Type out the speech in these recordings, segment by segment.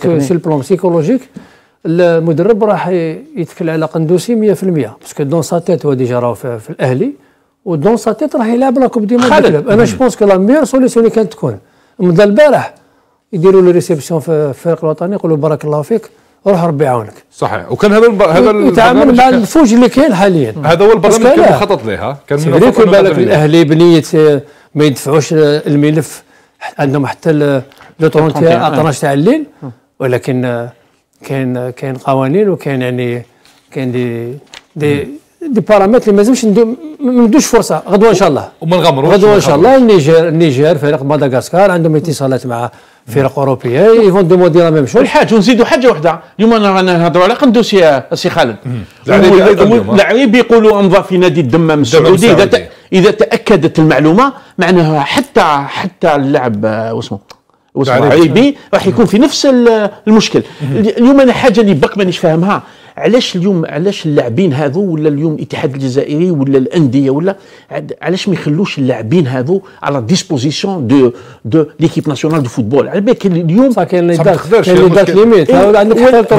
باسكو سي البلان بسيكولوجيك المدرب راح يتكل على قندوسي 100% باسكو دون سا تيت هو ديجا راهو في الاهلي ودون سا تيت راح يلعب لا كوب دي موند. انا جو بونس كو لا ميور سوليسيون اللي كانت تكون مدى البارح يديروا لي ريسيبسيون في الفريق الوطني يقولوا بارك الله فيك روح ربي يعاونك. صحيح. وكان هذا يتعامل مع الفوج اللي كاين حاليا. هذا هو البرنامج اللي كان مخطط لها. كان من بالك الاهلي بنيه ما يدفعوش الملف عندهم حتى لو 12 تاع الليل، ولكن كاين قوانين وكاين يعني كاين دي بارامتر اللي مازالش ما ندوش فرصه. غدوه ان شاء الله وما نغمروش غدوه ان شاء الله. النيجر فريق مدغشقر عندهم اتصالات مع فرق اوروبيه يفون دوموندي لا ميم شوز. الحاج ونزيدوا حاجه واحده، اليوم انا نهضروا على قندوسي السي خالد. اللاعبين يقولوا امضى في نادي الدمام السعودي. اذا تاكدت المعلومه معناها حتى اللاعب واسمه عيبي راح يكون في نفس المشكل. اليوم انا حاجه اللي بق مانيش فاهمها، علاش اللاعبين هذو ولا اليوم الاتحاد الجزائري ولا الانديه ولا علاش ما يخلوش اللاعبين هذو على ديسبوزيسيون دو ليكيب ناسيونال دو فوتبول؟ على بالك اليوم كاين لي دات ليميت عندك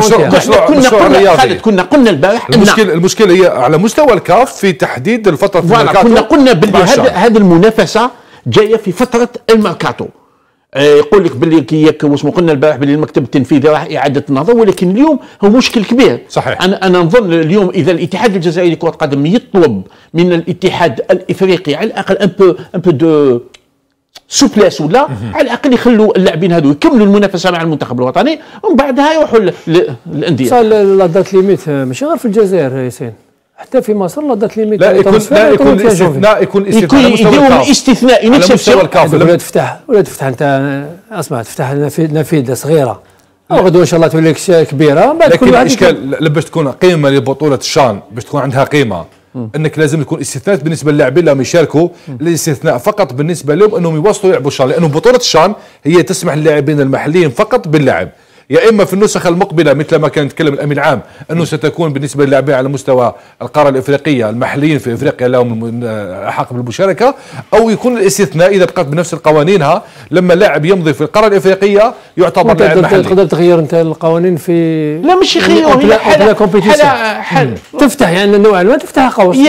كنا قلنا البارح المشكله هي على مستوى الكاف في تحديد الفتره الميركاتو. كنا قلنا باللي هذه المنافسه جايه في فتره الميركاتو. يقول لك باللي كياك واسمو قلنا البارح باللي المكتب التنفيذي راح اعاده النظر، ولكن اليوم هو مشكل كبير. صحيح. انا نظن اليوم اذا الاتحاد الجزائري لكره القدم يطلب من الاتحاد الافريقي على الاقل ان بو دو سوبلاس ولا على الاقل يخلوا اللاعبين هذو يكملوا المنافسه مع المنتخب الوطني ومن بعدها يروحوا للانديه. صار لا دات ليميت ماشي غير في الجزائر ياسين، حتى في مصر لا دات ليميت. لا يكون استثناء يكون استثناء على مستوى الكاف. ولا تفتح انت اسمع تفتح نافذه صغيره غدوه ان شاء الله تولي كبيره. لكن الاشكال باش تكون قيمه لبطوله الشان، باش تكون عندها قيمه انك لازم يكون استثناء بالنسبه للاعبين اللي يشاركوا. الاستثناء فقط بالنسبه لهم انهم يواصلوا يلعبوا الشان، لانه بطوله الشان هي تسمح للاعبين المحليين فقط باللعب. يا اما في النسخ المقبله مثل ما كان يتكلم الامين العام انه ستكون بالنسبه للاعبين على مستوى القاره الافريقيه المحليين في افريقيا لهم حق بالمشاركه، او يكون الاستثناء اذا بقت بنفس القوانينها لما لاعب يمضي في القاره الافريقيه يعتبر لاعب محلي. تقدر تغير انت القوانين في لا مش يخيروا حال تفتح يعني نوعا ما تفتح قوس.